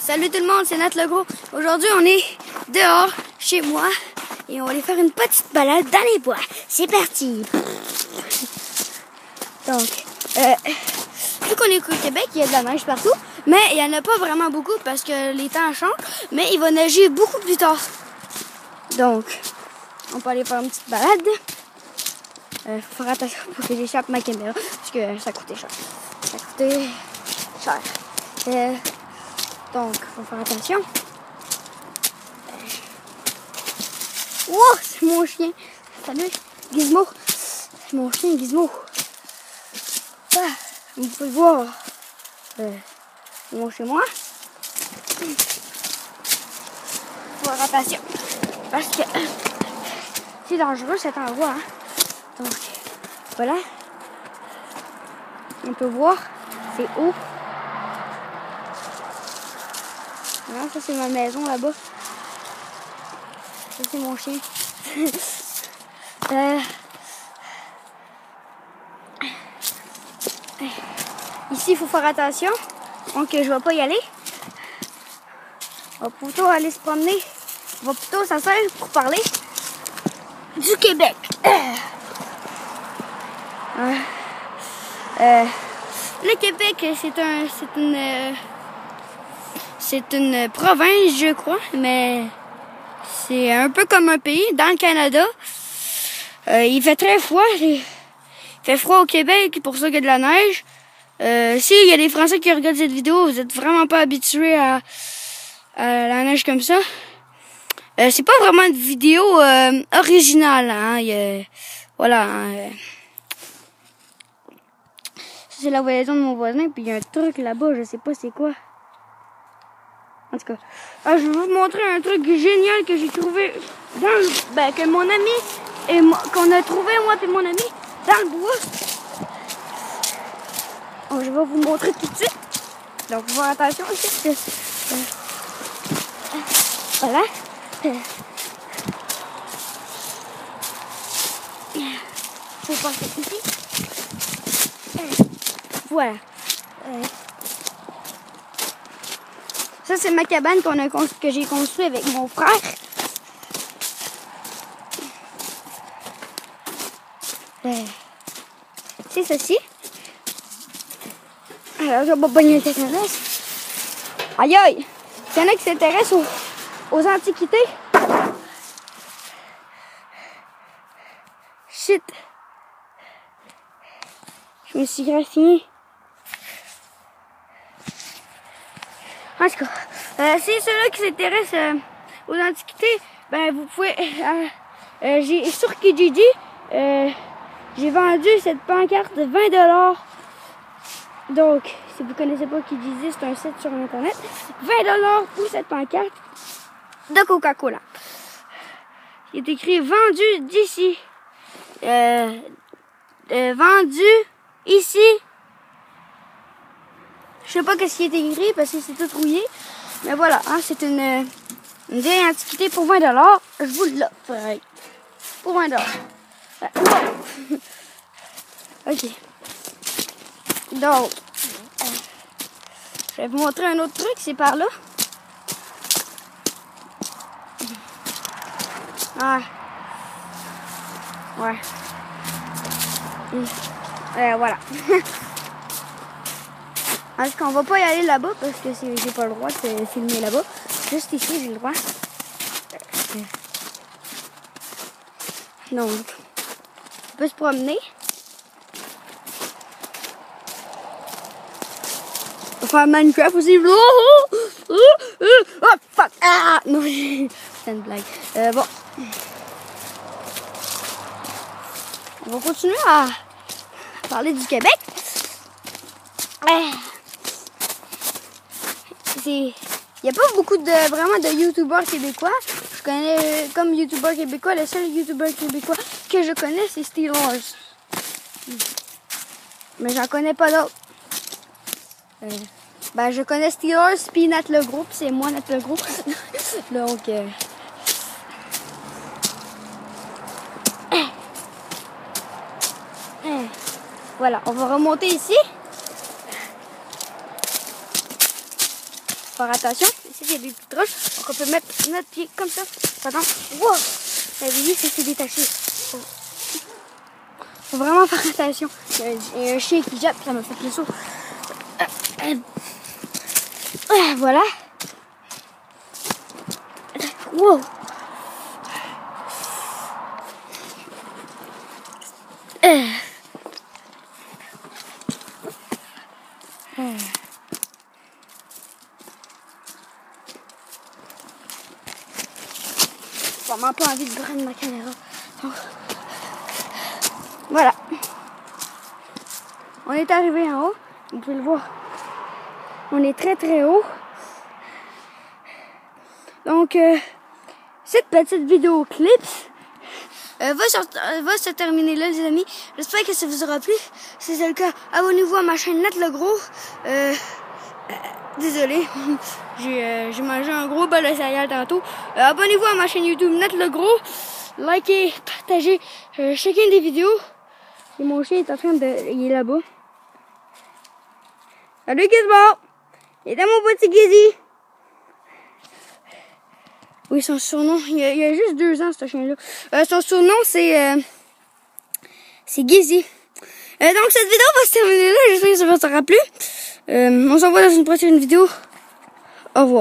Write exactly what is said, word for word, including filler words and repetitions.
Salut tout le monde, c'est Nat Legros. Aujourd'hui, on est dehors, chez moi, et on va aller faire une petite balade dans les bois. C'est parti! Donc, euh, vu qu'on est au Québec, il y a de la neige partout, mais il n'y en a pas vraiment beaucoup parce que les temps changent, mais il va neiger beaucoup plus tard. Donc, on peut aller faire une petite balade. Il euh, faut faire attention pour que j'échappe ma caméra, parce que ça coûtait cher. Ça coûtait cher. Euh, donc, il faut faire attention. Wow, c'est mon chien. Salut, Gizmo. C'est mon chien, Gizmo. Ah, vous pouvez voir. Euh, c'est mon chez moi. Il faut faire attention. Parce que c'est dangereux cet endroit. Hein. Donc, voilà. On peut voir. C'est haut. Non, ça c'est ma maison là-bas. Ça c'est mon chien. euh... Ici il faut faire attention. Donc je vais pas y aller. On va plutôt aller se promener. On va plutôt s'asseoir pour parler du Québec. Euh... Euh... Le Québec, c'est un, c'est une, euh... c'est une province, je crois, mais c'est un peu comme un pays dans le Canada. Euh, il fait très froid. Il fait froid au Québec, pour ça qu'il y a de la neige. Euh, si il y a des Français qui regardent cette vidéo, vous êtes vraiment pas habitués à, à la neige comme ça. Euh, c'est pas vraiment une vidéo euh, originale, hein. Il y a, voilà. Hein, c'est la voyage de mon voisin, puis il y a un truc là-bas, je sais pas c'est quoi. En tout cas, ah, je vais vous montrer un truc génial que j'ai trouvé dans le, ben, que mon ami et moi, qu'on a trouvé moi et mon ami dans le bois. Donc, je vais vous montrer tout de suite. Donc, faut faire attention ici. Euh, voilà. Faut passer ici. Voilà. Euh, Ça, c'est ma cabane qu'on a constru- que j'ai construite avec mon frère. Euh, c'est ceci. Alors, je vais pas pogner l'intéresse. Aïe aïe! Il y en a qui s'intéressent aux, aux antiquités. Shit! Je me suis graffiné. En tout cas, euh, si ceux-là qui s'intéressent euh, aux antiquités, ben vous pouvez. Euh, euh, j'ai sur Kijiji, euh, j'ai vendu cette pancarte de vingt dollars. Donc, si vous connaissez pas Kijiji, c'est un site sur internet. vingt dollars pour cette pancarte de Coca-Cola. Il est écrit vendu d'ici. Euh, euh, vendu ici. Je sais pas qu'est-ce qui est écrit parce que c'est tout rouillé. Mais voilà, hein, c'est une, une vieille antiquité pour vingt dollars. Je vous l'offre. Pour vingt dollars. Ok. Donc, euh, je vais vous montrer un autre truc. C'est par là. Ah. Ouais. Euh, voilà. Est-ce qu'on va pas y aller là-bas parce que j'ai pas le droit de filmer là-bas. Juste ici, j'ai le droit. Donc, on peut se promener. On va faire Minecraft aussi. Oh, oh, oh, oh, oh fuck! Ah! Non, c'est une blague. Euh, bon. On va continuer à parler du Québec. Ah. Il n'y a pas beaucoup de vraiment de youtubeurs québécois. Je connais comme youtubeur québécois, le seul youtubeur québécois que je connais, c'est Steelers. Mais j'en connais pas d'autres. Euh, ben, je connais Steelers, puis Nat Legros, puis c'est moi Nat Legros. Donc, euh... voilà, on va remonter ici. faire attention. Ici, il y a des petites roches. Donc, on peut mettre notre pied comme ça. Pardon. Wow! Vous avez vu, ça s'est détaché. Faut... Faut vraiment faire attention. Il y a un, il y a un chien qui jappe, ça m'a fait le saut. Euh, euh, euh, voilà. Wow! Euh. Euh. J'ai vraiment pas envie de prendre ma caméra. Donc, voilà. On est arrivé en haut. Vous pouvez le voir. On est très très haut. Donc, euh, cette petite vidéo clip euh, va, sur, euh, va se terminer là, les amis. J'espère que ça vous aura plu. Si c'est le cas, abonnez-vous à ma chaîne Net Le Gros. Euh, euh, désolé, j'ai euh, j'ai mangé un gros bol de céréales tantôt. Euh, abonnez-vous à ma chaîne YouTube Net Le Gros. Likez, partagez euh, chacune des vidéos. Et mon chien est en train de... Il est là-bas. Salut Gizmo! Il est dans mon petit Gizzy! Oui, son surnom, il y a, il y a juste deux ans, ce chien-là. Euh, son surnom, c'est... Euh, c'est Gizzy. Euh, donc, cette vidéo va se terminer là. J'espère que ça vous aura plu. Euh, on se revoit dans une prochaine vidéo. Au revoir.